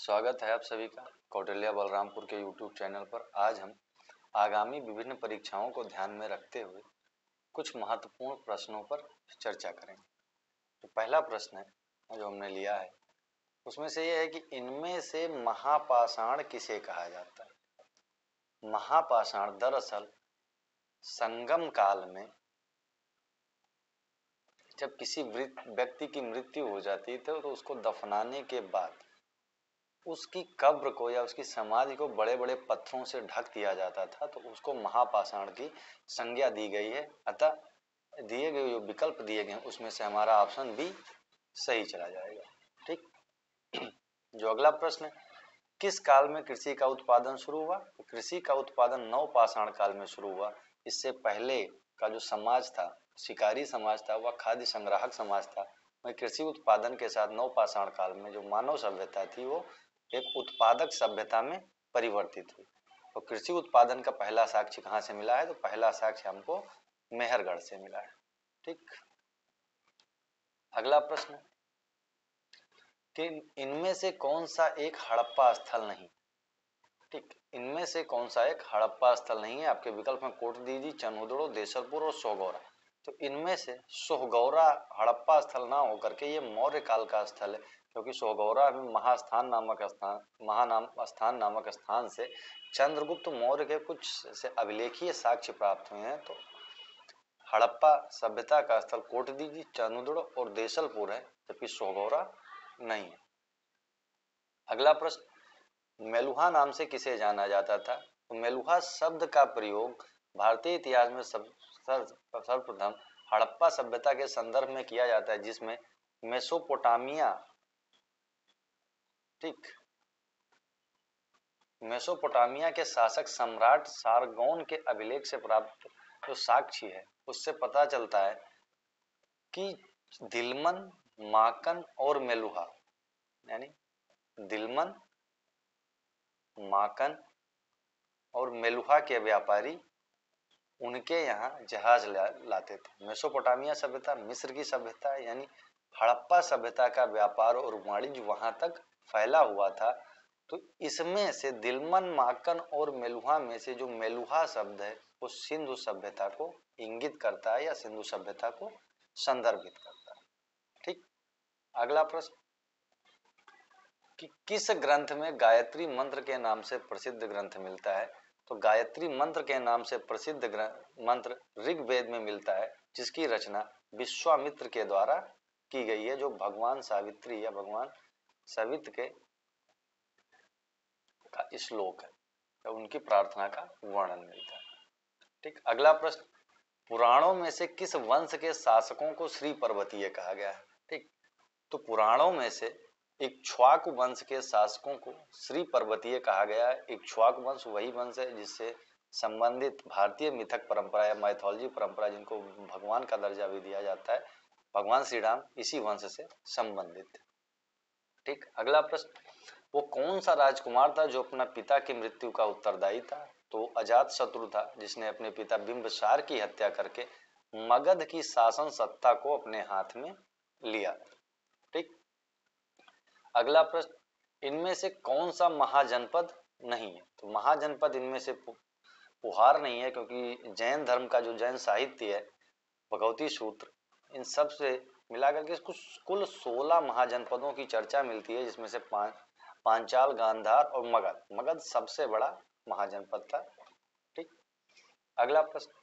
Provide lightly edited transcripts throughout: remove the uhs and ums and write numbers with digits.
स्वागत है आप सभी का कौटिल्य बलरामपुर के YouTube चैनल पर। आज हम आगामी विभिन्न परीक्षाओं को ध्यान में रखते हुए कुछ महत्वपूर्ण प्रश्नों पर चर्चा करेंगे। तो पहला प्रश्न है जो हमने लिया है उसमें से यह है कि इनमें से महापाषाण किसे कहा जाता है। महापाषाण दरअसल संगम काल में जब किसी व्यक्ति की मृत्यु हो जाती थी तो उसको दफनाने के बाद उसकी कब्र को या उसकी समाधि को बड़े बड़े पत्थरों से ढक दिया जाता था, तो उसको महापाषाण की संज्ञा दी गई है। अतः दिए गए जो विकल्प दिए गए उसमें से हमारा ऑप्शन बी सही चला जाएगा। ठीक। जो अगला प्रश्न है, किस काल में कृषि का उत्पादन शुरू हुआ। तो कृषि का उत्पादन नवपाषाण काल में शुरू हुआ। इससे पहले का जो समाज था, शिकारी समाज था, वह खाद्य संग्राहक समाज था। वही कृषि उत्पादन के साथ नवपाषाण काल में जो मानव सभ्यता थी वो एक उत्पादक सभ्यता में परिवर्तित हुई। तो कृषि उत्पादन का पहला साक्ष्य कहाँ से मिला है। तो पहला साक्ष्य हमको मेहरगढ़ से मिला है। ठीक। अगला प्रश्न कि इनमें से कौन सा एक हड़प्पा स्थल नहीं। ठीक, इनमें से कौन सा एक हड़प्पा स्थल नहीं है। आपके विकल्प में कोटदीजी, चनहुदड़ो, देसलपुर और सोगौरा। तो इनमें से सोहगौरा हड़प्पा स्थल ना होकर के ये मौर्य काल का स्थल है, क्योंकि सोहगौरा में महास्थान नामक स्थान से चंद्रगुप्त मौर्य के कुछ से अभिलेखीय साक्ष्य प्राप्त हुए हैं। तो हड़प्पा सभ्यता का स्थल कोटदीजी, चनहुदड़ो और देसलपुर है, जबकि सोहगौरा नहीं है। अगला प्रश्न, मेलुहा नाम से किसे जाना जाता था। तो मेलुहा शब्द का प्रयोग भारतीय इतिहास में सर्वप्रथम हड़प्पा सभ्यता के संदर्भ में किया जाता है, जिसमें मेसोपोटामिया, ठीक, मेसोपोटामिया के शासक सम्राट सारगोन के अभिलेख से प्राप्त जो साक्ष्य है उससे पता चलता है कि दिलमन, माकन और मेलुहा, यानी दिलमन, माकन और मेलुहा के व्यापारी उनके यहाँ जहाज लाते थे। मेसोपोटामिया सभ्यता मिस्र की सभ्यता है, यानी हड़प्पा सभ्यता का व्यापार और वाणिज्य वहां तक फैला हुआ था। तो इसमें से दिलमन, माकन और मेलुहा में से जो मेलुहा शब्द है वो सिंधु सभ्यता को इंगित करता है या सिंधु सभ्यता को संदर्भित करता है। ठीक। अगला प्रश्न कि किस ग्रंथ में गायत्री मंत्र के नाम से प्रसिद्ध ग्रंथ मिलता है। तो गायत्री मंत्र के नाम से प्रसिद्ध मंत्र ऋग्वेद में मिलता है, जिसकी रचना विश्वामित्र के द्वारा की गई है, जो भगवान सावित्री या भगवान सवित्र के का श्लोक है, तो उनकी प्रार्थना का वर्णन मिलता है। ठीक। अगला प्रश्न, पुराणों में से किस वंश के शासकों को श्री पर्वतीय कहा गया है। ठीक। तो पुराणों में से इक्ष्वाकु वंश के शासकों को श्री पर्वतीय कहा गया है। इक्ष्वाकु वंश वही वंश है जिससे संबंधित भारतीय मिथक परंपरा या माइथोलॉजी परंपरा, जिनको भगवान का दर्जा भी दिया जाता है, भगवान श्री राम इसी वंश से संबंधित। ठीक। अगला प्रश्न, वो कौन सा राजकुमार था जो अपना पिता की मृत्यु का उत्तरदायी था। तो अजात शत्रु था, जिसने अपने पिता बिंबिसार की हत्या करके मगध की शासन सत्ता को अपने हाथ में लिया। ठीक। अगला प्रश्न, इनमें से कौन सा महाजनपद नहीं है। तो महाजनपद इनमें से पुहार नहीं है, क्योंकि जैन धर्म का जो जैन साहित्य है, भगवती सूत्र, इन सब से मिलाकर के कुल 16 महाजनपदों की चर्चा मिलती है, जिसमें से पांचाल, गांधार और मगध। मगध सबसे बड़ा महाजनपद था। ठीक। अगला प्रश्न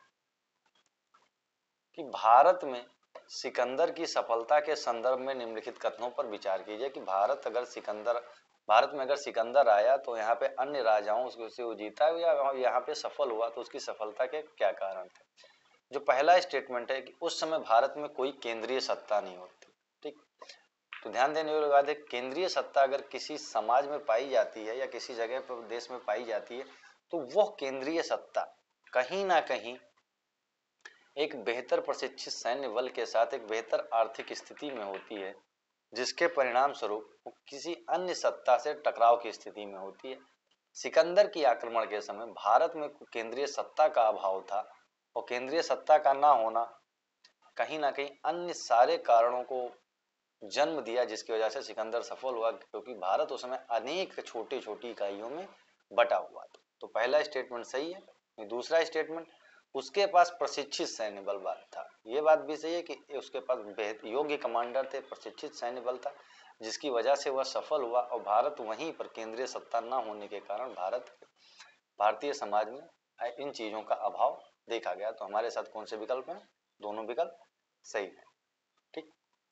कि भारत में सिकंदर की सफलता के संदर्भ में निम्नलिखित कथनों पर विचार कीजिए कि भारत में अगर सिकंदर आया तो यहाँ पे अन्य राजाओं से वो जीता या यहाँ पे सफल हुआ तो उसकी सफलता के क्या कारण थे। जो पहला स्टेटमेंट है कि उस समय भारत में कोई केंद्रीय सत्ता नहीं होती। ठीक। तो ध्यान देने वाली बात है, केंद्रीय सत्ता अगर किसी समाज में पाई जाती है या किसी जगह पर देश में पाई जाती है तो वह केंद्रीय सत्ता कहीं ना कहीं एक बेहतर प्रशिक्षित सैन्य बल के साथ एक बेहतर आर्थिक स्थिति में होती है, जिसके परिणाम स्वरूप वो किसी अन्य सत्ता से टकराव की स्थिति में होती है। सिकंदर की आक्रमण के समय भारत में केंद्रीय सत्ता का अभाव था, और केंद्रीय सत्ता का ना होना कहीं ना कहीं अन्य सारे कारणों को जन्म दिया, जिसकी वजह से सिकंदर सफल हुआ, क्योंकि भारत उस समय अनेक छोटी छोटी इकाइयों में बटा हुआ था। तो पहला स्टेटमेंट सही है। दूसरा स्टेटमेंट, उसके पास प्रशिक्षित सैन्य बल था। ये बात भी सही है कि उसके पास योग्य कमांडर थे, प्रशिक्षित सैन्य बल था, जिसकी वजह से वह सफल हुआ। और भारत वहीं पर केंद्रीय सत्ता न होने के कारण भारतीय समाज में इन चीजों का अभाव देखा गया। तो हमारे साथ कौन से विकल्प हैं? दोनों विकल्प सही है। ठीक,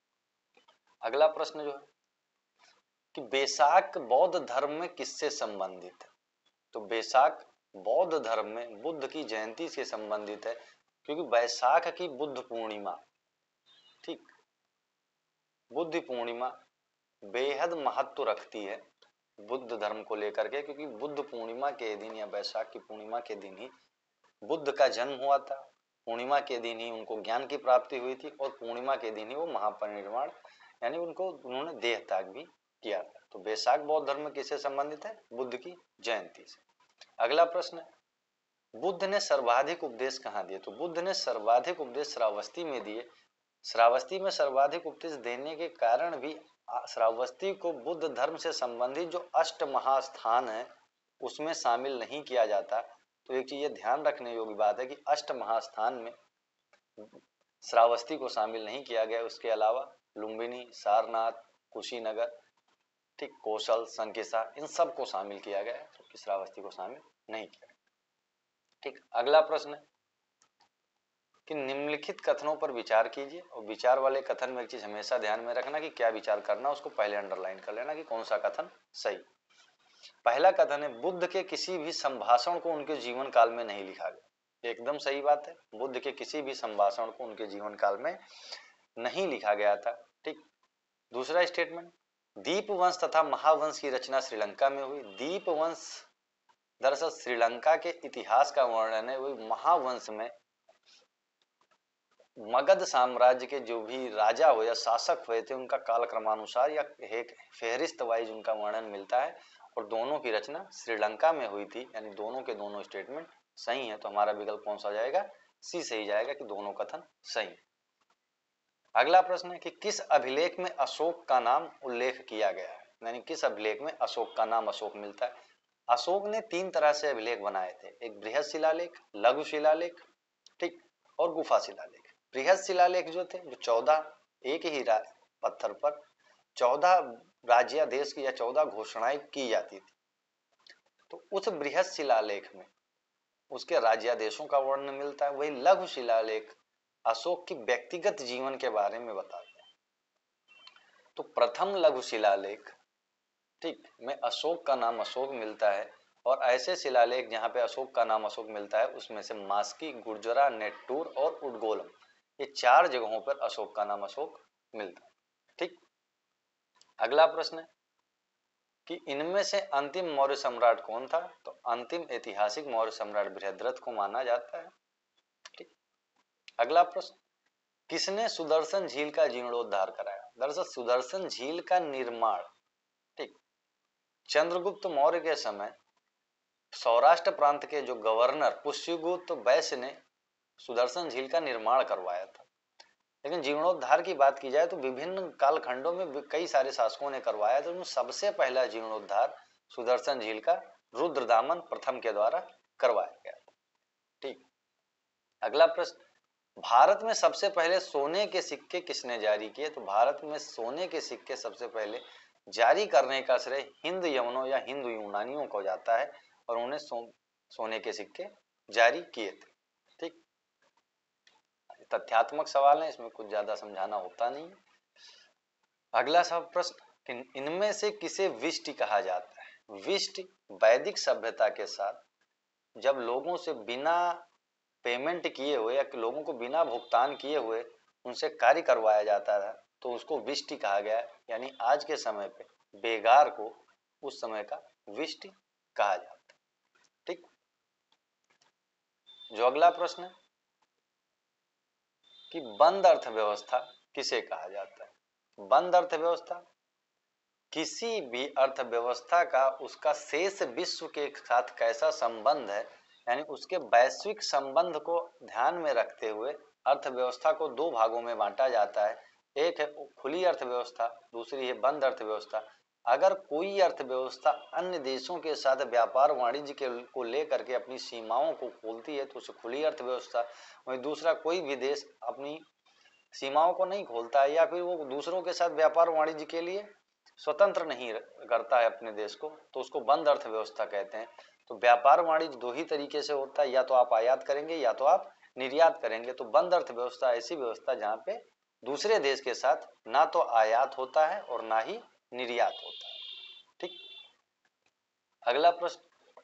अगला प्रश्न जो है कि बैसाख बौद्ध धर्म में किससे संबंधित है? तो बैसाख बौद्ध धर्म में बुद्ध की जयंती से संबंधित है, क्योंकि बैसाख की बुद्ध पूर्णिमा, ठीक, बुद्ध पूर्णिमा बेहद महत्व रखती है बुद्ध धर्म को लेकर के, क्योंकि बुद्ध पूर्णिमा के दिन या बैसाख की पूर्णिमा के दिन ही बुद्ध का जन्म हुआ था। पूर्णिमा के दिन ही उनको ज्ञान की प्राप्ति हुई थी और पूर्णिमा के दिन ही वो महापरिनिर्वाण यानी उन्होंने देह त्याग भी किया था। तो बैसाख बौद्ध धर्म किससे संबंधित है? बुद्ध की जयंती से। अगला प्रश्न, बुद्ध ने सर्वाधिक उपदेश कहाँ दिए? तो बुद्ध ने सर्वाधिक उपदेश श्रावस्ती में दिए। श्रावस्ती में सर्वाधिक उपदेश देने के कारण भी श्रावस्ती को बुद्ध धर्म से संबंधित जो अष्ट महास्थान है उसमें शामिल नहीं किया जाता। तो एक चीज ये ध्यान रखने योग्य बात है कि अष्ट महास्थान में श्रावस्ती को शामिल नहीं किया गया। उसके अलावा लुम्बिनी, सारनाथ, कुशीनगर, ठीक, कौशल, संकिसा, इन सब को शामिल किया गया, तो श्रावस्ती को शामिल नहीं किया गया। ठीक, अगला प्रश्न है कि निम्नलिखित कथनों पर विचार कीजिए। और विचार वाले कथन में एक चीज हमेशा ध्यान में रखना कि क्या विचार करना, उसको पहले अंडरलाइन कर लेना कि कौन सा कथन सही। पहला कथन है, बुद्ध के किसी भी संभाषण को उनके जीवन काल में नहीं लिखा गया। एकदम सही बात है, बुद्ध के किसी भी संभाषण को उनके जीवन काल में नहीं लिखा गया था। ठीक, दूसरा स्टेटमेंट, दीपवंश तथा महावंश की रचना श्रीलंका में हुई। दीपवंश दरअसल श्रीलंका के इतिहास का वर्णन है। वही महावंश में मगध साम्राज्य के जो भी राजा हुए या शासक हुए थे उनका कालक्रमानुसार या एक फेहरिस्त वाइज उनका वर्णन मिलता है, और दोनों की रचना श्रीलंका में हुई थी। यानी दोनों के दोनों स्टेटमेंट सही है। तो हमारा विकल्प कौन सा जाएगा? सी सही जाएगा कि दोनों कथन सही है। अगला प्रश्न है कि किस अभिलेख में अशोक का नाम उल्लेख किया गया है? यानी किस अभिलेख में अशोक का नाम अशोक मिलता है? अशोक ने 3 तरह से अभिलेख बनाए थे, एक बृहद शिलालेख, लघु शिलालेख, ठीक, और गुफा शिलालेख। बृहद शिलालेख जो थे, जो 14 एक ही पत्थर पर 14 राज्यादेश की या 14 घोषणाएं की जाती थी। तो उस बृहद शिलालेख में उसके राज्यादेशों का वर्णन मिलता है। वही लघु शिलालेख अशोक की व्यक्तिगत जीवन के बारे में बताते हैं। तो प्रथम लघु शिलालेख, ठीक, में अशोक का नाम अशोक मिलता है। और ऐसे शिलालेख जहां पे अशोक का नाम अशोक मिलता है उसमें से मास्की, गुर्जरा, नेट्टूर और उडगोलम, ये 4 जगहों पर अशोक का नाम अशोक मिलता है। ठीक, अगला प्रश्न है कि इनमें से अंतिम मौर्य सम्राट कौन था? तो अंतिम ऐतिहासिक मौर्य सम्राट बृहद्रथ को माना जाता है। ठीक, अगला प्रश्न, किसने सुदर्शन झील का जीर्णोद्धार कराया? दरअसल सुदर्शन झील का निर्माण, ठीक, चंद्रगुप्त मौर्य के समय सौराष्ट्र प्रांत के जो गवर्नर पुष्यगुप्त वैश्य ने सुदर्शन झील का निर्माण करवाया था। लेकिन जीर्णोद्धार की बात की जाए तो विभिन्न कालखंडों में कई सारे शासकों ने करवाया, तो सबसे पहला जीर्णोद्धार सुदर्शन झील का रुद्रदामन प्रथम के द्वारा करवाया गया था। ठीक, अगला प्रश्न, भारत में सबसे पहले सोने के सिक्के किसने जारी किए? तो भारत में सोने के सिक्के सबसे पहले जारी करने का श्रेय हिंद यवनों या हिंदू यूनानियों को जाता है, और उन्हें सोने के सिक्के जारी किए थे। ठीक, तथ्यात्मक सवाल है, इसमें कुछ ज्यादा समझाना होता नहीं। अगला सब प्रश्न, इनमें से किसे विष्टि कहा जाता है? विष्टि वैदिक सभ्यता के साथ जब लोगों से बिना पेमेंट किए हुए या लोगों को बिना भुगतान किए हुए उनसे कार्य करवाया जाता था, तो उसको विष्टि कहा गया। यानी आज के समय पे बेगार को उस समय का विष्टि कहा जाता है। ठीक, जो अगला प्रश्न है कि बंद अर्थव्यवस्था किसे कहा जाता है? बंद अर्थव्यवस्था किसी भी अर्थव्यवस्था का उसका शेष विश्व के साथ कैसा संबंध है, यानी उसके वैश्विक संबंध को ध्यान में रखते हुए अर्थव्यवस्था को 2 भागों में बांटा जाता है। एक है खुली अर्थव्यवस्था, दूसरी है बंद अर्थव्यवस्था। अगर कोई अर्थव्यवस्था अन्य देशों के साथ व्यापार वाणिज्य को लेकर के अपनी सीमाओं को खोलती है तो उसे खुली अर्थव्यवस्था। वहीं दूसरा कोई भी देश अपनी सीमाओं को नहीं खोलता है या फिर वो दूसरों के साथ व्यापार वाणिज्य के लिए स्वतंत्र नहीं करता है अपने देश को, तो उसको बंद अर्थव्यवस्था कहते हैं। तो व्यापार वाणिज्य दो ही तरीके से होता है, या तो आप आयात करेंगे या तो आप निर्यात करेंगे। तो बंद अर्थव्यवस्था ऐसी व्यवस्था जहाँ पे दूसरे देश के साथ ना तो आयात होता है और ना ही निर्यात होता है। ठीक। अगला प्रश्न,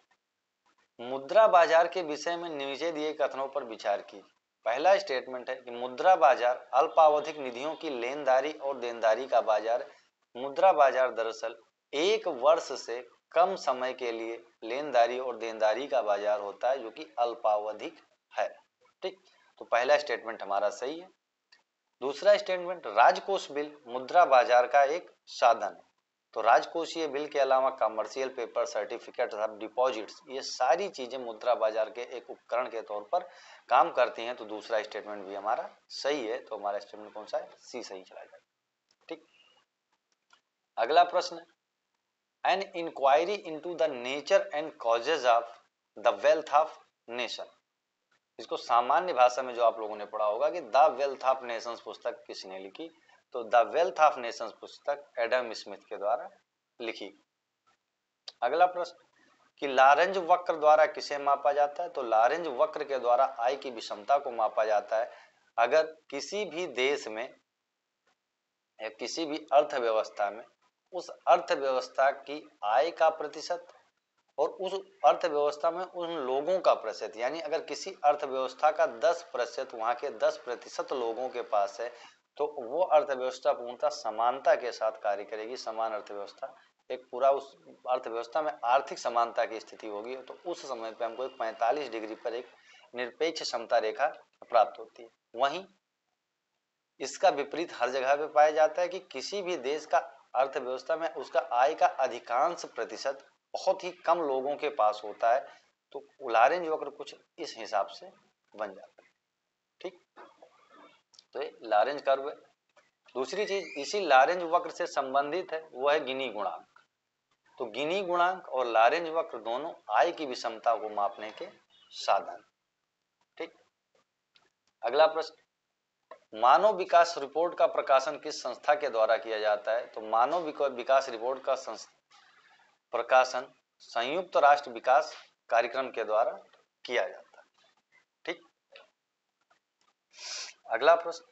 मुद्रा बाजार के विषय में नीचे दिए कथनों पर विचार कीजिए। पहला स्टेटमेंट है कि मुद्रा बाजार अल्पावधिक निधियों की लेनदारी और देनदारी का बाजार है। मुद्रा बाजार दरअसल एक वर्ष से कम समय के लिए लेनदारी और देनदारी का बाजार होता है जो कि अल्पावधिक है। ठीक, तो पहला स्टेटमेंट हमारा सही है। दूसरा स्टेटमेंट, राजकोष बिल मुद्रा बाजार का एक साधन है। तो राजकोषीय बिल के अलावा कमर्शियल पेपर, सर्टिफिकेट और डिपॉजिट्स, ये सारी चीजें मुद्रा बाजार के एक उपकरण के तौर पर काम करती हैं। तो दूसरा स्टेटमेंट भी हमारा सही है। तो हमारा स्टेटमेंट कौन सा है? सी सही चला जाएगा। ठीक। अगला प्रश्न, an inquiry into the nature and causes of the wealth of nation. इसको सामान्य भाषा में जो आप लोगों ने पढ़ा होगा कि द वेल्थ ऑफ नेशंस पुस्तक किसने लिखी? तो द वेल्थ ऑफ नेशंस पुस्तक एडम स्मिथ के द्वारा लिखी। अगला प्रश्न, कि लारेंज वक्र द्वारा किसे मापा जाता है? तो लारेंज वक्र के द्वारा आय की विषमता को मापा जाता है। अगर किसी भी देश में या किसी भी अर्थव्यवस्था में उस अर्थव्यवस्था की आय का प्रतिशत और उस अर्थव्यवस्था में उन लोगों का प्रतिशत, यानी अगर किसी अर्थव्यवस्था का 10% वहां के 10% लोगों के पास है तो वो अर्थव्यवस्था पूर्णतः समानता के साथ कार्य करेगी। समान अर्थव्यवस्था, एक पूरा उस अर्थव्यवस्था में आर्थिक समानता की स्थिति होगी। तो उस समय पे हमको एक 45 डिग्री पर एक निरपेक्ष समता रेखा प्राप्त होती है। वहीं इसका विपरीत हर जगह पे पाया जाता है कि किसी भी देश का अर्थव्यवस्था में उसका आय का अधिकांश प्रतिशत बहुत ही कम लोगों के पास होता है। तो लारेंज वक्र कुछ इस हिसाब से बन जाता है। ठीक, तो ये लारेंज कर्व है। दूसरी चीज इसी लारेंज वक्र से संबंधित है वो है गिनी गुणांक। तो गिनी गुणांक और लारेंज वक्र दोनों आय की विषमता को मापने के साधन। ठीक। अगला प्रश्न, मानव विकास रिपोर्ट का प्रकाशन किस संस्था के द्वारा किया जाता है? तो मानव विकास रिपोर्ट का प्रकाशन संयुक्त राष्ट्र विकास कार्यक्रम के द्वारा किया जाता है। ठीक। अगला प्रश्न,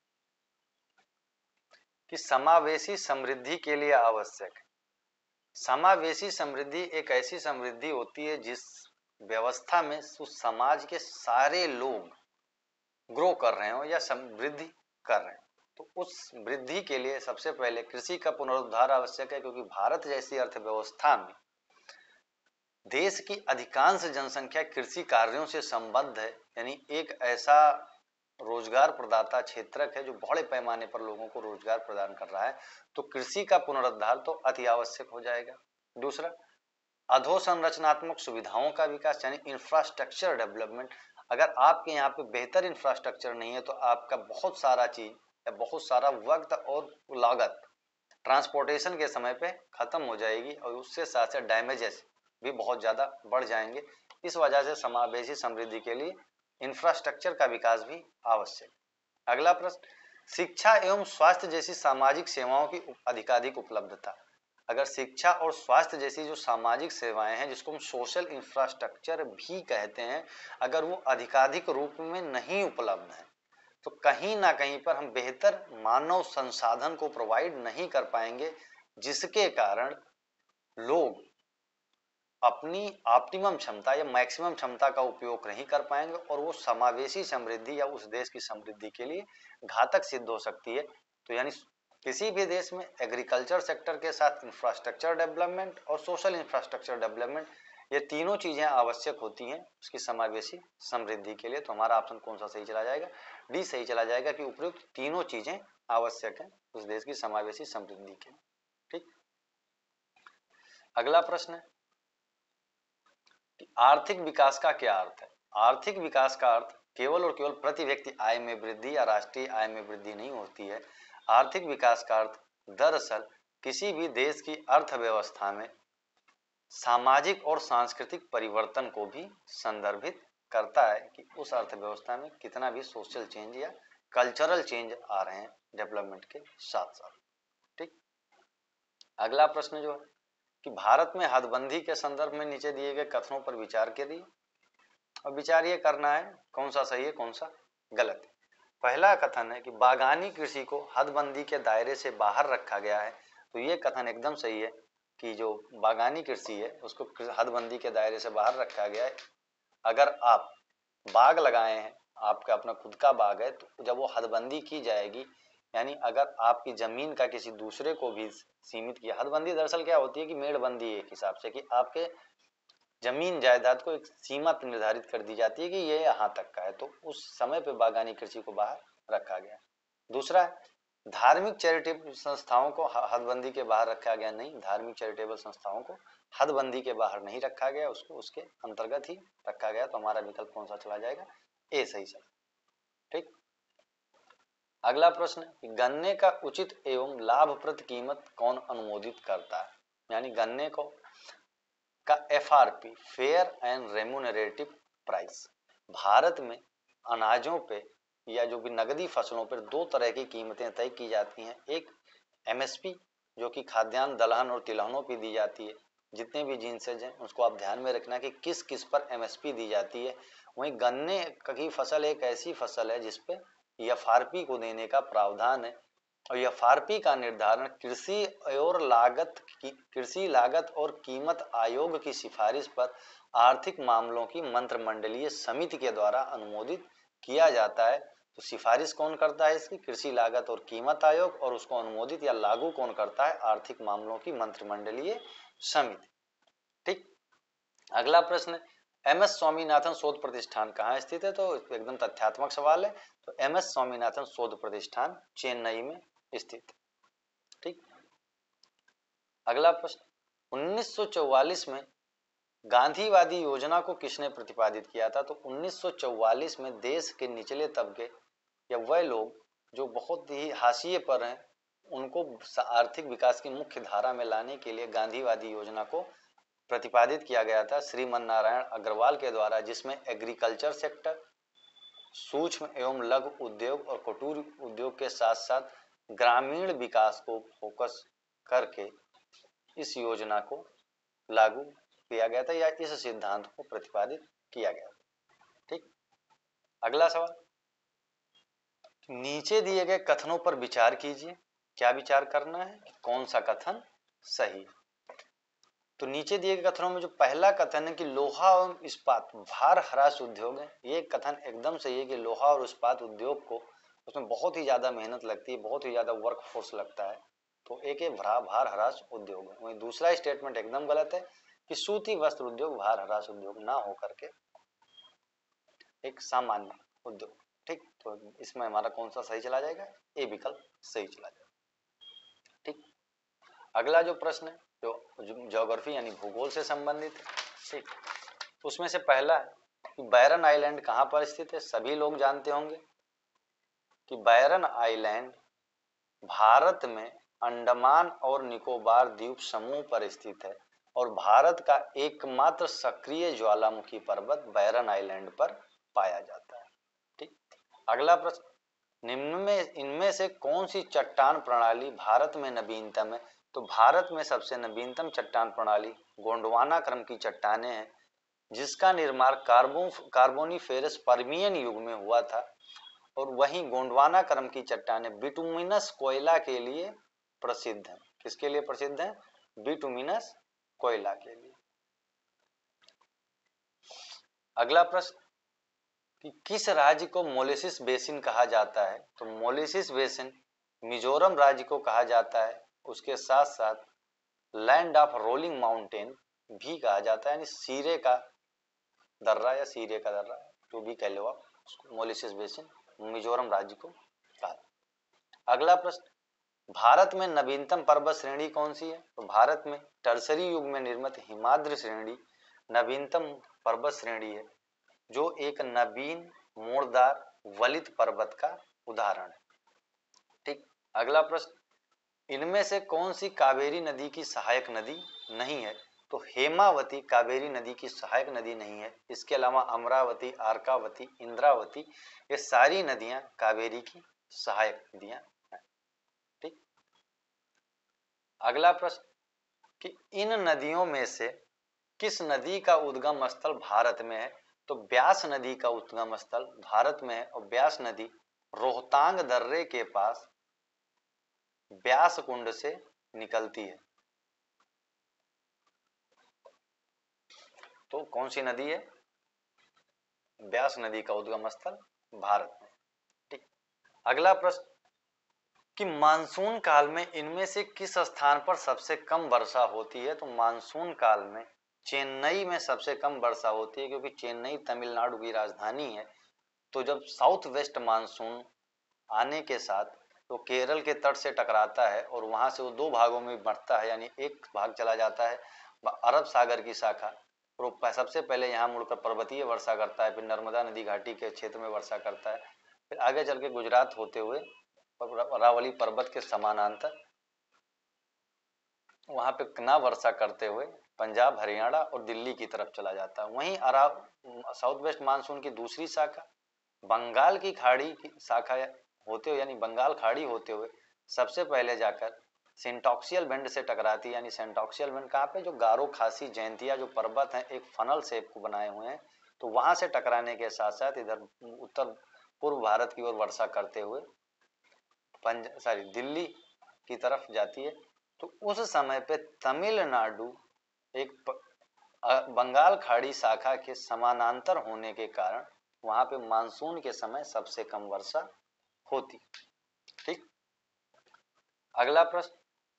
कि समावेशी समृद्धि के लिए आवश्यक। समावेशी समृद्धि एक ऐसी समृद्धि होती है जिस व्यवस्था में उस समाज के सारे लोग ग्रो कर रहे हो या समृद्धि कर रहे हैं। तो उस वृद्धि के लिए सबसे पहले कृषि का पुनरुद्धार आवश्यक है, क्योंकि भारत जैसी अर्थव्यवस्था में देश की अधिकांश जनसंख्या कृषि कार्यों से संबद्ध है। यानी एक ऐसा रोजगार प्रदाता क्षेत्रक है जो बड़े पैमाने पर लोगों को रोजगार प्रदान कर रहा है। तो कृषि का पुनरुद्धार तो अति आवश्यक हो जाएगा। दूसरा, अधोसंरचनात्मक सुविधाओं का विकास यानी इंफ्रास्ट्रक्चर डेवलपमेंट। अगर आपके यहाँ पे बेहतर इंफ्रास्ट्रक्चर नहीं है तो आपका बहुत सारा चीज या बहुत सारा वक्त और लागत ट्रांसपोर्टेशन के समय पे खत्म हो जाएगी और उससे साथ साथ डैमेजेस भी बहुत ज्यादा बढ़ जाएंगे। इस वजह से समावेशी समृद्धि के लिए इंफ्रास्ट्रक्चर का विकास भी आवश्यक। अगला प्रश्न, शिक्षा एवं स्वास्थ्य जैसी सामाजिक सेवाओं की अधिकाधिक उपलब्धता। अगर शिक्षा और स्वास्थ्य जैसी जो सामाजिक सेवाएं हैं जिसको हम सोशल इंफ्रास्ट्रक्चर भी कहते हैं, अगर वो अधिकाधिक रूप में नहीं उपलब्ध है तो कहीं ना कहीं पर हम बेहतर मानव संसाधन को प्रोवाइड नहीं कर पाएंगे, जिसके कारण लोग अपनी ऑप्टिमम क्षमता या मैक्सिमम क्षमता का उपयोग नहीं कर पाएंगे और वो समावेशी समृद्धि या उस देश की समृद्धि के लिए घातक सिद्ध हो सकती है। तो यानी किसी भी देश में एग्रीकल्चर सेक्टर के साथ इंफ्रास्ट्रक्चर डेवलपमेंट और सोशल इंफ्रास्ट्रक्चर डेवलपमेंट, ये तीनों चीजें आवश्यक होती हैं उसकी समावेशी समृद्धि के लिए। तो हमारा ऑप्शन कौन सा सही चला जाएगा? डी सही चला जाएगा कि उपयुक्त तीनों चीजें आवश्यक हैं उस देश की समावेशी समृद्धि के लिए। ठीक। अगला प्रश्न है कि आर्थिक विकास का क्या अर्थ है? आर्थिक विकास का अर्थ केवल और केवल प्रति व्यक्ति आय में वृद्धि या राष्ट्रीय आय में वृद्धि नहीं होती है। आर्थिक विकास का अर्थ दरअसल किसी भी देश की अर्थव्यवस्था में सामाजिक और सांस्कृतिक परिवर्तन को भी संदर्भित करता है कि उस अर्थव्यवस्था में कितना भी सोशल चेंज या कल्चरल चेंज आ रहे हैं डेवलपमेंट के साथ साथ। ठीक, अगला प्रश्न जो है कि भारत में हदबंदी के संदर्भ में नीचे दिए गए कथनों पर विचार करिए और विचार ये करना है कौन सा सही है कौन सा गलत है। पहला कथन है कि बागानी कृषि को हदबंदी के दायरे से बाहर रखा गया है, तो ये कथन एकदम सही है कि जो बागानी कृषि है उसको हदबंदी के दायरे से बाहर रखा गया है। अगर आप बाग लगाए हैं, आपका अपना खुद का बाग है, तो जब वो हदबंदी की जाएगी, यानी अगर आपकी जमीन का किसी दूसरे को भी सीमित किया, हदबंदी दरअसल क्या होती है कि मेड़बंदी एक हिसाब से कि आपके जमीन जायदाद को एक सीमा निर्धारित कर दी जाती है कि ये यहाँ तक का है, तो उस समय पे बागानी कृषि को बाहर रखा गया। दूसरा है धार्मिक चैरिटेबल संस्थाओं को हदबंदी के बाहर रखा गया नहीं, धार्मिक चैरिटेबल संस्थाओं को हदबंदी के बाहर नहीं रखा गया, उसको उसके अंतर्गत ही रखा गया। तो हमारा विकल्प कौन सा चला जाएगा, ए सही चला। ठीक, अगला प्रश्न है गन्ने का उचित एवं लाभप्रद कीमत कौन अनुमोदित करता है, यानी गन्ने को का FRP fair and remunerative price. Bharat में अनाजों पे या जो भी नगदी फसलों पर दो तरह की कीमतें तय की जाती हैं, एक MSP जो कि खाद्यान्न दलहन और तिलहनों पर दी जाती है, जितने भी जिनसेज हैं उसको आप ध्यान में रखना कि किस किस पर MSP दी जाती है। वहीं गन्ने की फसल एक ऐसी फसल है जिसपे FRP को देने का प्रावधान है और FRP का निर्धारण कृषि लागत और कीमत आयोग की सिफारिश पर आर्थिक मामलों की मंत्रिमंडलीय समिति के द्वारा अनुमोदित किया जाता है। तो सिफारिश कौन करता है इसकी, कृषि लागत और कीमत आयोग, और उसको अनुमोदित या लागू कौन करता है, आर्थिक मामलों की मंत्रिमंडलीय समिति। ठीक, अगला प्रश्न MS स्वामीनाथन शोध प्रतिष्ठान कहाँ स्थित है, तो एकदम तथ्यात्मक सवाल है। तो MS स्वामीनाथन शोध प्रतिष्ठान चेन्नई में स्थित। ठीक, अगला प्रश्न 1944 में गांधीवादी योजना को किसने प्रतिपादित किया था, तो 1944 में देश के निचले तबके या वह लोग जो बहुत ही हाशिए पर हैं उनको आर्थिक विकास की मुख्य धारा में लाने के लिए गांधीवादी योजना को प्रतिपादित किया गया था श्रीमन नारायण अग्रवाल के द्वारा, जिसमें एग्रीकल्चर सेक्टर, सूक्ष्म एवं लघु उद्योग और कुटीर उद्योग के साथ साथ ग्रामीण विकास को फोकस करके इस योजना को लागू किया गया था या इस सिद्धांत को प्रतिपादित किया गया था। ठीक, अगला सवाल नीचे दिए गए कथनों पर विचार कीजिए। क्या विचार करना है, कौन सा कथन सही है। तो नीचे दिए गए कथनों में जो पहला कथन है कि लोहा और इस्पात भार ह्रास उद्योग है, ये कथन एकदम सही है कि लोहा और इस्पात उद्योग को उसमें बहुत ही ज्यादा मेहनत लगती है, बहुत ही ज्यादा वर्क फोर्स लगता है, तो एक भार ह्रास उद्योग है। वहीं दूसरा स्टेटमेंट एकदम गलत है कि सूती वस्त्र उद्योग भार ह्रास उद्योग ना होकर के एक सामान्य उद्योग। ठीक, तो इसमें हमारा कौन सा सही चला जाएगा, ए विकल्प सही चला जाएगा। ठीक, अगला जो प्रश्न है जो ज्योग्राफी यानी भूगोल से संबंधित है। ठीक, उसमें से पहला है कि बैरन आइलैंड कहाँ पर स्थित है। सभी लोग जानते होंगे कि बैरन आइलैंड भारत में अंडमान और निकोबार द्वीप समूह पर स्थित है और भारत का एकमात्र सक्रिय ज्वालामुखी पर्वत बैरन आइलैंड पर पाया जाता है। ठीक, अगला प्रश्न इनमें से कौन सी चट्टान प्रणाली भारत में नवीनतम है। तो भारत में सबसे नवीनतम चट्टान प्रणाली गोंडवाना क्रम की चट्टानें हैं, जिसका निर्माण कार्बोनिफेरस पर्मियन युग में हुआ था। और वहीं गोंडवाना क्रम की चट्टानें बिटुमिनस कोयला के लिए प्रसिद्ध हैं। किसके लिए प्रसिद्ध हैं, बिटुमिनस कोयला के लिए। अगला प्रश्न कि किस राज्य को मोलेसिस बेसिन कहा जाता है। तो मोलेसिस बेसिन मिजोरम राज्य को कहा जाता है, उसके साथ साथ लैंड ऑफ रोलिंग माउंटेन भी कहा जाता है, यानी सीरे का दर्रा या सीरे का दर्रा जो भी कह लो आप, उसको मोलेसिस बेसिन मिजोरम राज्य को कहा। अगला प्रश्न भारत में नवीनतम पर्वत श्रेणी कौन सी है। तो भारत में टर्सरी युग में निर्मित हिमाद्री श्रेणी नवीनतम पर्वत श्रेणी है, जो एक नवीन मोड़दार वलित पर्वत का उदाहरण है। ठीक, अगला प्रश्न, इनमें से कौन सी कावेरी नदी की सहायक नदी नहीं है? तो हेमावती कावेरी नदी की सहायक नदी नहीं है। इसके अलावा अमरावती, अर्कावती, इंद्रावती, ये सारी नदियां कावेरी की सहायक नदियां हैं। ठीक। अगला प्रश्न कि इन नदियों में से किस नदी का उद्गम स्थल भारत में है? तो ब्यास नदी का उद्गम स्थल भारत में है और ब्यास नदी रोहतांग दर्रे के पास ब्यास कुंड से निकलती है। तो कौन सी नदी है? ब्यास नदी का उद्गम स्थल भारत में। ठीक। अगला प्रश्न कि मानसून काल में इनमें से किस स्थान पर सबसे कम वर्षा होती है? तो मानसून काल में चेन्नई में सबसे कम वर्षा होती है, क्योंकि चेन्नई तमिलनाडु की राजधानी है। तो जब साउथ वेस्ट मानसून आने के साथ तो केरल के तट से टकराता है और वहां से वो दो भागों में बढ़ता है, यानी एक भाग चला जाता है अरब सागर की शाखा, और सबसे पहले यहाँ मुड़कर पर्वतीय वर्षा करता है, फिर नर्मदा नदी घाटी के क्षेत्र में वर्षा करता है, फिर आगे चल के गुजरात होते हुए अरावली पर्वत के समानांतर वहां पे ना वर्षा करते हुए पंजाब, हरियाणा और दिल्ली की तरफ चला जाता है। वहीं साउथ वेस्ट मानसून की दूसरी शाखा बंगाल की खाड़ी की शाखा होते हुए, यानी बंगाल खाड़ी होते हुए सबसे पहले जाकर सेंटोक्सियल बेंड से टकराती है। यानी सेंटोक्सियल बेंड कहाँ पे? जो गारो खासी जयंतिया जो पर्वत हैं, एक फनल शेप को बनाए हुए हैं, तो वहां से टकराने के साथ साथ इधर उत्तर पूर्व भारत की ओर वर्षा करते हुए दिल्ली की तरफ जाती है। तो उस समय पे तमिलनाडु एक बंगाल खाड़ी शाखा के समानांतर होने के कारण वहां पे मानसून के समय सबसे कम वर्षा होती। ठीक। अगला प्रश्न,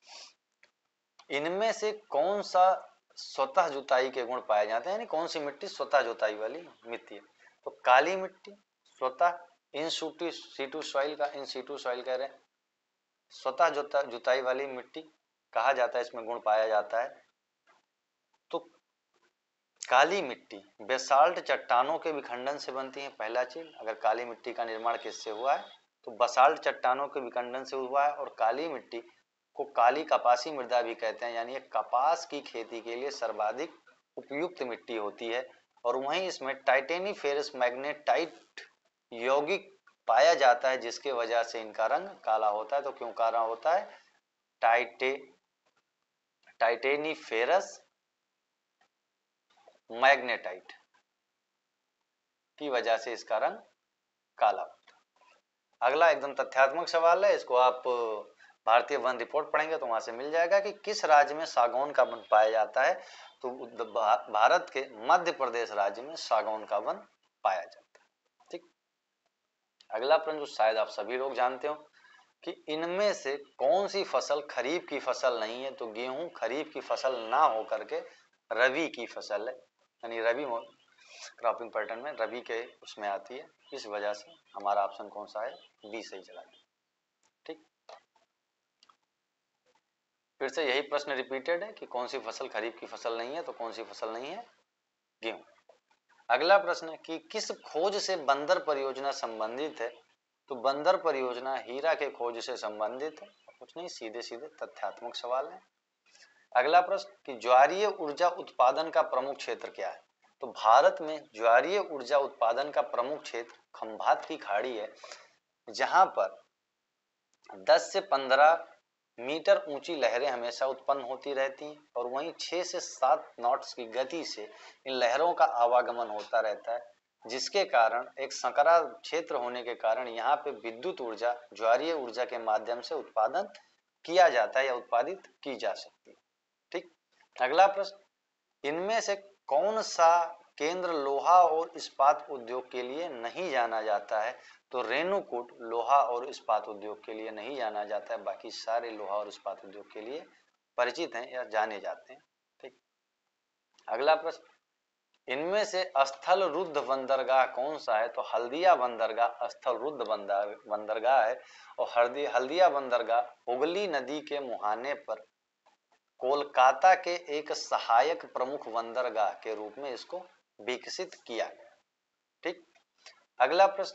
इनमें से कौन सा स्वतः जुताई के गुण पाए जाते हैं? यानी कौन सी मिट्टी स्वतः जुताई वाली मिट्टी है? तो काली मिट्टी स्वतः इन सीटू सॉइल का, इन सीटू सॉइल कह रहे हैं, स्वतः जुताई वाली मिट्टी कहा जाता है, इसमें गुण पाया जाता है। तो काली मिट्टी बेसाल्ट चट्टानों के विखंडन से बनती है। पहला चीज, अगर काली मिट्टी का निर्माण किससे हुआ है तो बसाल्ट चट्टानों के विखंडन से हुआ है। और काली मिट्टी को काली कपासी मृदा भी कहते हैं, यानी ये कपास की खेती के लिए सर्वाधिक उपयुक्त मिट्टी होती है। और वहीं इसमें टाइटेनीफेरस मैग्नेटाइट यौगिक पाया जाता है, जिसके वजह से इनका रंग काला होता है। तो क्यों काला होता है? टाइटेनीफेरस मैग्नेटाइट की वजह से इसका रंग काला होता है। अगला एकदम तथ्यात्मक सवाल है, इसको आप भारतीय वन रिपोर्ट पढ़ेंगे तो वहां से मिल जाएगा कि किस राज्य में सागौन का वन पाया जाता है? तो भारत के मध्य प्रदेश राज्य में सागौन का वन पाया जाता है। ठीक। अगला प्रश्न जो शायद आप सभी लोग जानते हो कि इनमें से कौन सी फसल खरीफ की फसल नहीं है? तो गेहूं खरीफ की फसल ना होकर के रबी की फसल है, यानी रबी क्रॉपिंग पैटर्न में रबी के उसमें आती है। इस वजह से हमारा ऑप्शन कौन सा है? बी सही चला गया। ठीक। फिर से यही प्रश्न रिपीटेड है कि कौन सी फसल खरीफ की फसल नहीं है? तो कौन सी फसल नहीं है? गेहूं। अगला प्रश्न है कि किस खोज से बंदर परियोजना संबंधित है? तो बंदर परियोजना हीरा के खोज से संबंधित है, कुछ नहीं, सीधे सीधे तथ्यात्मक सवाल है। अगला प्रश्न कि ज्वारीय ऊर्जा उत्पादन का प्रमुख क्षेत्र क्या है? तो भारत में ज्वारीय ऊर्जा उत्पादन का प्रमुख क्षेत्र खंभात की खाड़ी है, जहां पर 10 से 15 मीटर ऊंची लहरें हमेशा उत्पन्न होती रहती हैं और वहीं 6 से 7 नॉट्स की गति से इन लहरों का आवागमन होता रहता है, जिसके कारण एक संकरा क्षेत्र होने के कारण यहाँ पे विद्युत ऊर्जा ज्वारीय ऊर्जा के माध्यम से उत्पादन किया जाता है या उत्पादित की जा सकती है। ठीक। अगला प्रश्न, इनमें से कौन सा केंद्र लोहा और इस्पात उद्योग के लिए नहीं जाना जाता है? तो रेणुकूट लोहा और इस्पात उद्योग के लिए नहीं जाना जाता है, बाकी सारे लोहा और इस्पात उद्योग के लिए परिचित हैं या जाने जाते हैं। ठीक। अगला प्रश्न, इनमें से स्थल रुद्ध बंदरगाह कौन सा है? तो हल्दिया बंदरगाह स्थल रुद्ध बंदरगाह है और हल्दिया बंदरगाह हुगली नदी के मुहाने पर कोलकाता के एक सहायक प्रमुख बंदरगाह के रूप में इसको विकसित किया गया। ठीक। अगला प्रश्न है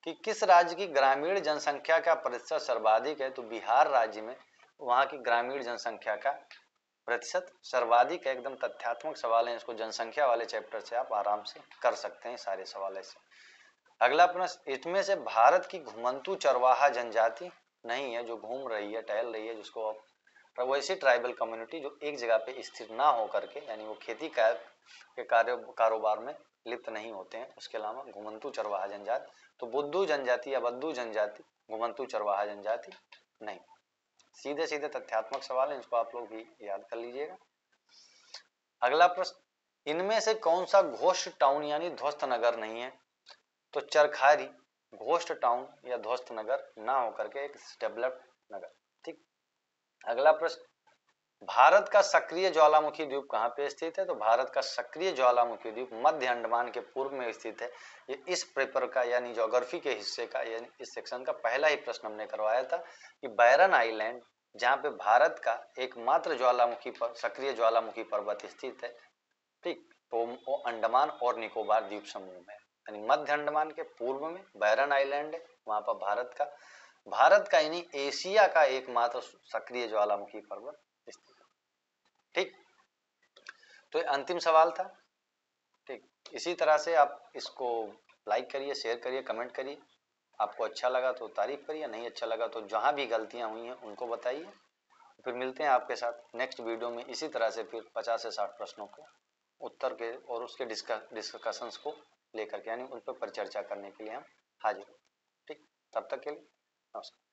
कि किस राज्य की ग्रामीण जनसंख्या का प्रतिशत सर्वाधिक है, तो बिहार राज्य में वहाँ की ग्रामीण जनसंख्या का प्रतिशत सर्वाधिक है। एकदम तथ्यात्मक सवाल है, इसको जनसंख्या वाले चैप्टर से आप आराम से कर सकते हैं सारे सवाल ऐसे। अगला प्रश्न, इसमें से भारत की घुमंतू चरवाहा जनजाति नहीं है, जो घूम रही है, टहल रही है, जिसको वैसी ट्राइबल कम्युनिटी जो एक जगह पे स्थिर ना हो करके, यानी वो खेती के कारोबार में लिप्त नहीं होते हैं, उसके अलावा घुमंतू चरवाहा जनजाति, तो बुद्धू जनजाति या बद्दू जनजाति, घुमंतू चरवाहा जनजाति नहीं। सीधे सीधे तथ्यात्मक सवाल है, इसको आप लोग भी याद कर लीजिएगा। अगला प्रश्न, इनमें से कौन सा घोस्ट टाउन यानी ध्वस्त नगर नहीं है, तो चरखारी घोस्ट टाउन या ध्वस्त नगर ना होकर के एक डेवलप्ड नगर। ठीक। अगला प्रश्न, भारत का सक्रिय ज्वालामुखी द्वीप कहाँ पे स्थित है, तो भारत का सक्रिय ज्वालामुखी द्वीप मध्य अंडमान के पूर्व में स्थित है। ये इस पेपर का यानी ज्योग्राफी के हिस्से का यानी इस सेक्शन का पहला ही प्रश्न हमने करवाया था कि बैरन आइलैंड, जहाँ पे भारत का एकमात्र ज्वालामुखी पर सक्रिय ज्वालामुखी पर्वत स्थित है, ठीक, तो वो अंडमान और निकोबार द्वीप समूह में, यानी मध्य अंडमान के पूर्व में बैरन आइलैंड है, वहां पर भारत का यानी एशिया का एकमात्र सक्रिय ज्वालामुखी पर्वत स्थित है। ठीक, तो ये अंतिम सवाल था। ठीक, इसी तरह से आप इसको लाइक करिए, शेयर करिए, कमेंट करिए। आपको अच्छा लगा तो तारीफ करिए, नहीं अच्छा लगा तो जहां भी गलतियां हुई हैं उनको बताइए। फिर मिलते हैं आपके साथ नेक्स्ट वीडियो में, इसी तरह से फिर 50 से 60 प्रश्नों को उत्तर के और उसके डिस्कशंस को लेकर के, यानी उन पर परिचर्चा करने के लिए हम हाजिर। ठीक, तब तक के लिए नमस्कार।